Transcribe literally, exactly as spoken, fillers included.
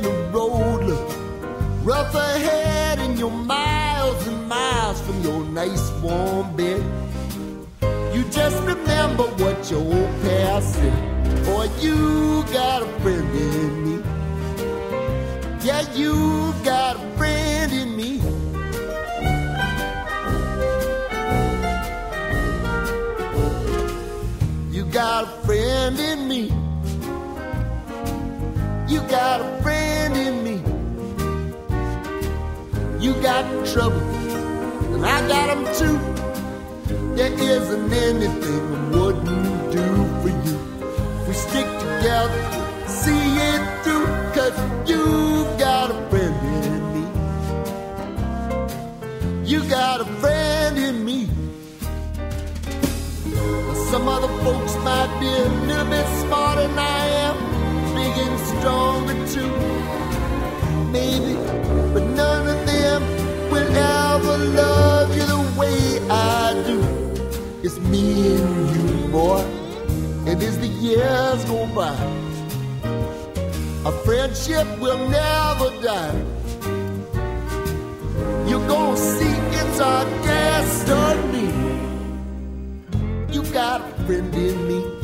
the road look rough ahead and you're miles and miles from your nice warm bed, you just remember what your old past said. Boy, you got a friend in me. Yeah, you got a friend in me. You got a friend in me. You got a friend in me. You got trouble, and I got them too. There isn't anything I wouldn't do for you. If we stick together, see it through, 'cause you got a friend in me. You got a friend in me. Some other folks might be a little bit smarter than I am, big and stronger too, maybe, but none of them will ever love you the way I do. It's me and you, boy, and as the years go by, our friendship will never die. You're gonna see it's our destiny. You got a friend in me.